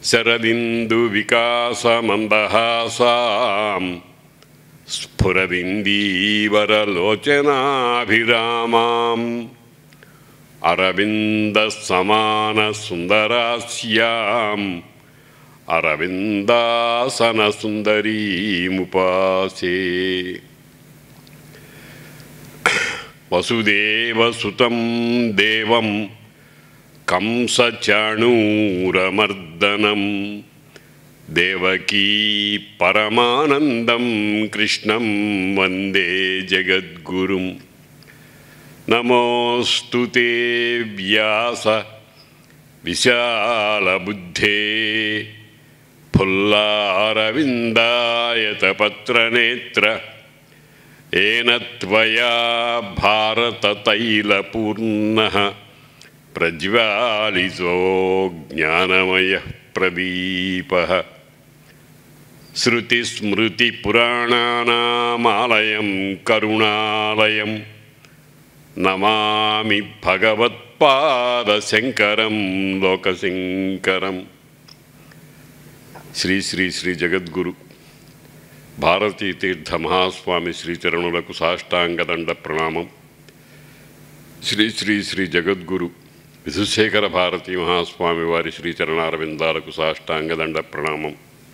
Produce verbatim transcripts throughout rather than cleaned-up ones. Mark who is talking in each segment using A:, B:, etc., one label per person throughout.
A: శరదిందు వికాసమందహాసాం స్ఫురదిందీవరలోచనాభిరామాం అరవింద సమాన సుందరాస్యాం అరవిందాసన సుందరీముపాసే. వసుదేవసుతం దేవం కంసచాణూరమర్దనం దేవకీ పరమానందం కృష్ణం వందే జగద్గురుం. నమోస్తు తే వ్యాస విశాలబుద్ధే ఫుల్లారవిందాయతపత్రనేత్ర ఏన త్వయా భారతతైలపూర్ణః ప్రజ్వాలితో జ్ఞానమయః ప్రదీపః. శృతిస్మృతిపురాణానామాలయం కరుణాలయం నమామి భగవత్పాదశంకరం లోకశంకరం. శ్రీ శ్రీ శ్రీ జగద్గురు భారతీ తీర్థ మహాస్వామి శ్రీచరణులకు సాష్టాంగదండ ప్రణామం. శ్రీ శ్రీ శ్రీ జగద్గురు విధుశేఖర భారతీ మహాస్వామి వారి శ్రీచరణారవిందాలకు సాష్టాంగదండ ప్రణామం.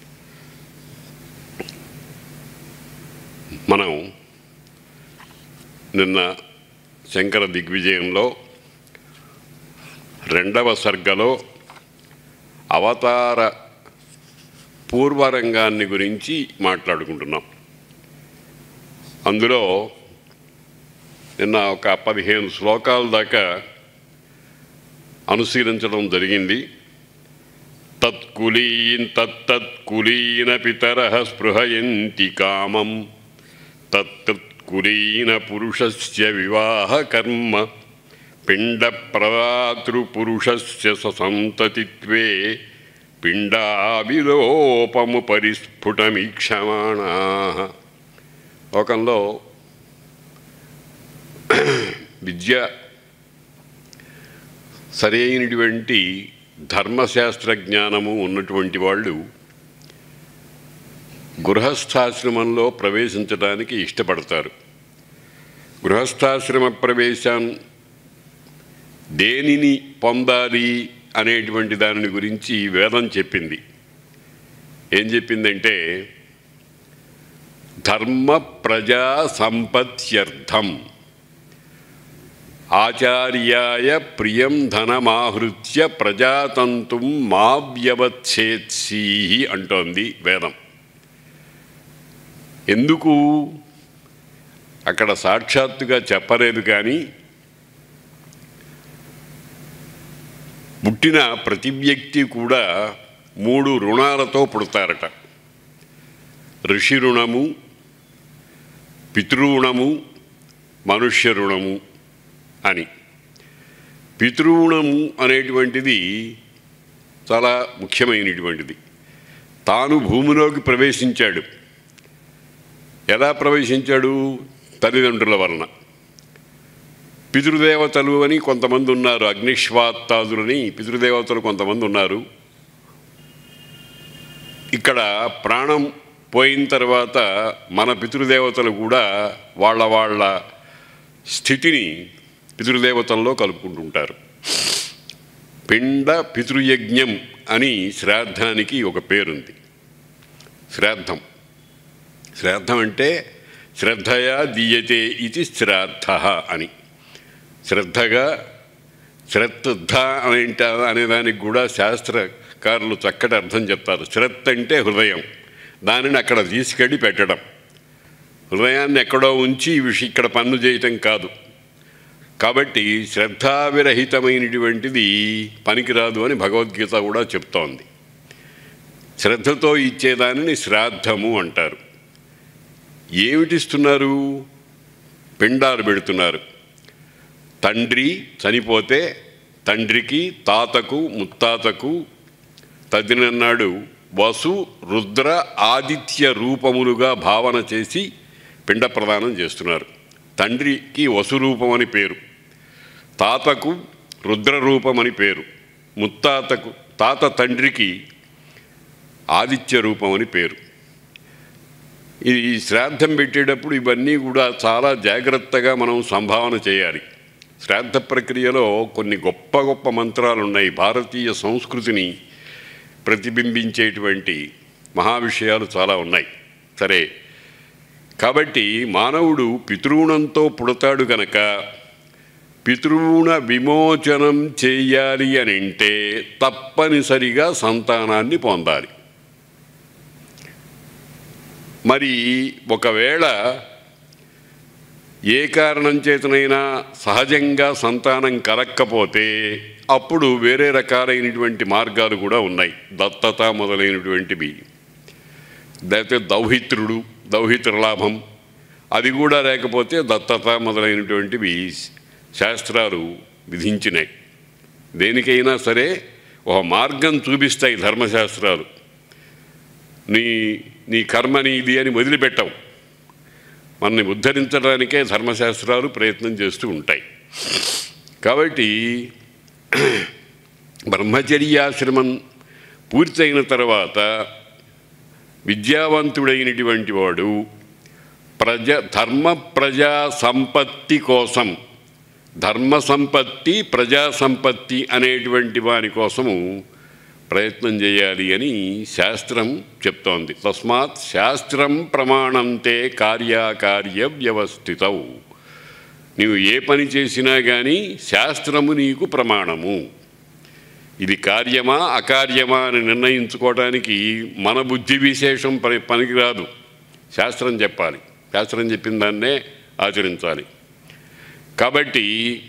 A: మనం నిన్న శంకర దిగ్విజయంలో రెండవ సర్గలో అవతార పూర్వరంగాన్ని గురించి మాట్లాడుకుంటున్నాం. అందులో నిన్న ఒక పదిహేను శ్లోకాల దాకా అనుశీలించడం జరిగింది. తత్కులీన్ తత్తత్కులీన పితరః స్పృహయంతి కామం తత్తత్కులీన పురుషస్య వివాహ కర్మ పిండ ప్రదాతృపురుషస్య ససంతతిత్వే పిండావిలోపము పరిస్ఫుటమీక్షమాణాః. లోకంలో విద్య సరైనటువంటి ధర్మశాస్త్ర జ్ఞానము ఉన్నటువంటి వాళ్ళు గృహస్థాశ్రమంలో ప్రవేశించడానికి ఇష్టపడతారు. గృహస్థాశ్రమ ప్రవేశం దేనిని పొందాలి అనేటువంటి దానిని గురించి వేదం చెప్పింది. ఏం చెప్పిందంటే ధర్మ ప్రజా సంపత్యర్థం ఆచార్యాయ ప్రియం ధనమాహృత్య ప్రజాతంతుం మా వ్యవచ్ఛేత్సీ అంటోంది వేదం. ఎందుకు అక్కడ సాక్షాత్తుగా చెప్పలేదు, కానీ పుట్టిన ప్రతి వ్యక్తి కూడా మూడు రుణాలతో పుడతారట. ఋషి రుణము, పితృణము, మనుష్య రుణము అని. పితృణము అనేటువంటిది చాలా ముఖ్యమైనటువంటిది. తాను భూమిలోకి ప్రవేశించాడు. ఎలా ప్రవేశించాడు? తల్లిదండ్రుల వలన. పితృదేవతలు అని కొంతమంది ఉన్నారు, అగ్నిశ్వాత్తాదులని పితృదేవతలు కొంతమంది ఉన్నారు. ఇక్కడ ప్రాణం పోయిన తర్వాత మన పితృదేవతలు కూడా వాళ్ళ వాళ్ళ స్థితిని పితృదేవతల్లో కలుపుకుంటుంటారు. పిండ పితృయజ్ఞం అని శ్రాద్ధానికి ఒక పేరుంది. శ్రాద్ధం శ్రాద్ధం అంటే శ్రద్ధయా దీయతే ఇది శ్రాద్ధ అని. శ్రద్ధగా శ్రద్ధ అనేంట అనేదానికి కూడా శాస్త్రకారులు చక్కటి అర్థం చెప్తారు. శ్రద్ధ అంటే హృదయం, దానిని అక్కడ తీసుకెళ్ళి పెట్టడం. హృదయాన్ని ఎక్కడో ఉంచి విష ఇక్కడ పన్ను చేయటం కాదు. కాబట్టి శ్రద్ధావిరహితమైనటువంటిది పనికిరాదు అని భగవద్గీత కూడా చెప్తోంది. శ్రద్ధతో ఇచ్చేదానిని శ్రాద్ధము అంటారు. ఏమిటిస్తున్నారు? పిండాలు పెడుతున్నారు. తండ్రి చనిపోతే తండ్రికి, తాతకు, ముత్తాతకు తదినన్నాడు వసు రుద్ర ఆదిత్య రూపములుగా భావన చేసి పిండ ప్రదానం చేస్తున్నారు. తండ్రికి వసురూపం అని పేరు, తాతకు రుద్రరూపం అని పేరు, ముత్తాతకు తాత తండ్రికి ఆదిత్య రూపం అని పేరు. ఈ శ్రాద్ధం పెట్టేటప్పుడు ఇవన్నీ కూడా చాలా జాగ్రత్తగా మనం సంభావన చేయాలి. శ్రాద్ధ ప్రక్రియలో కొన్ని గొప్ప గొప్ప మంత్రాలు ఉన్నాయి. భారతీయ సంస్కృతిని ప్రతిబింబించేటువంటి మహా విషయాలు చాలా ఉన్నాయి. సరే, కాబట్టి మానవుడు పితృణంతో పుడతాడు కనుక పితృణ విమోచనం చేయాలి అని అంటే తప్పనిసరిగా సంతానాన్ని పొందాలి. మరి ఒకవేళ ఏ కారణం చేతనైనా సహజంగా సంతానం కలక్కపోతే అప్పుడు వేరే రకాలైనటువంటి మార్గాలు కూడా ఉన్నాయి. దత్తత మొదలైనటువంటివి, లేకపోతే దౌహిత్రుడు దౌహిత్రలాభం, అది కూడా లేకపోతే దత్తత మొదలైనటువంటివి శాస్త్రాలు విధించినాయి. దేనికైనా సరే ఒక మార్గం చూపిస్తాయి ధర్మశాస్త్రాలు. నీ నీ కర్మని ఇది అని వదిలిపెట్టవు. మనల్ని ఉద్ధరించడానికే ధర్మశాస్త్రాలు ప్రయత్నం చేస్తూ ఉంటాయి. కాబట్టి బ్రహ్మచర్యాశ్రమం పూర్తయిన తర్వాత విద్యావంతుడైనటువంటి వాడు ప్రజ ధర్మ ప్రజా సంపత్తి కోసం, ధర్మ సంపత్తి ప్రజా సంపత్తి అనేటువంటి వాని కోసము ప్రయత్నం చేయాలి అని శాస్త్రం చెప్తోంది. తస్మాత్ శాస్త్రం ప్రమాణంతే కార్యాకార్య వ్యవస్థితౌ. నీవు ఏ పని చేసినా కానీ శాస్త్రము నీకు ప్రమాణము. ఇది కార్యమా అకార్యమా అని నిర్ణయించుకోవడానికి మన బుద్ధి విశేషం పని పనికిరాదు. శాస్త్రం చెప్పాలి, శాస్త్రం చెప్పిన దాన్నే ఆచరించాలి. కాబట్టి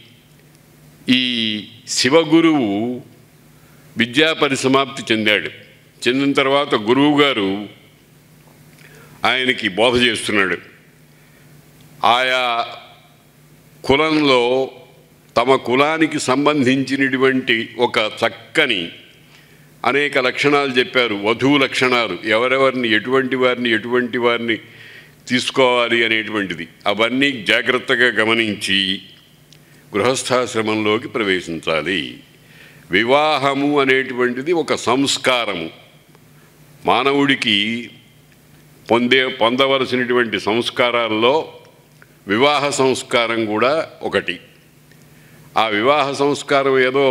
A: ఈ శివగురువు విద్యా పరిసమాప్తి చెందాడు. చెందిన తర్వాత గురువు గారు ఆయనకి బోధ చేస్తున్నాడు. ఆయా కులంలో తమ కులానికి సంబంధించినటువంటి ఒక చక్కని అనేక లక్షణాలు చెప్పారు. వధువు లక్షణాలు, ఎవరెవరిని ఎటువంటి వారిని ఎటువంటి వారిని తీసుకోవాలి అనేటువంటిది, అవన్నీ జాగ్రత్తగా గమనించి గృహస్థాశ్రమంలోకి ప్రవేశించాలి. వివాహము అనేటువంటిది ఒక సంస్కారము. మానవుడికి పొందే పొందవలసినటువంటి సంస్కారాల్లో వివాహ సంస్కారం కూడా ఒకటి. ఆ వివాహ సంస్కారం ఏదో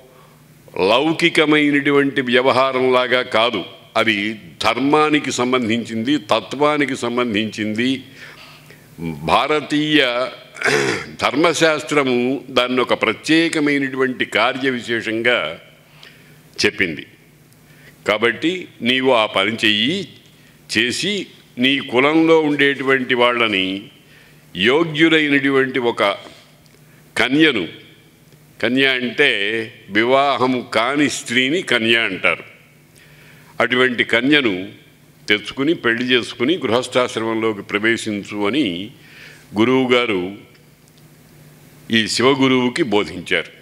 A: లౌకికమైనటువంటి వ్యవహారంలాగా కాదు, అది ధర్మానికి సంబంధించింది, తత్వానికి సంబంధించింది. భారతీయ ధర్మశాస్త్రము దాన్ని ఒక ప్రత్యేకమైనటువంటి కార్య విశేషంగా చెప్పింది. కాబట్టి నీవు ఆ పని చెయ్యి, చేసి నీ కులంలో ఉండేటువంటి వాళ్ళని యోగ్యులైనటువంటి ఒక కన్యను, కన్య అంటే వివాహము కాని స్త్రీని కన్య అంటారు, అటువంటి కన్యను తెచ్చుకుని పెళ్లి చేసుకుని గృహస్థాశ్రమంలోకి ప్రవేశించు అని గురువుగారు ఈ శివగురువుకి బోధించారు.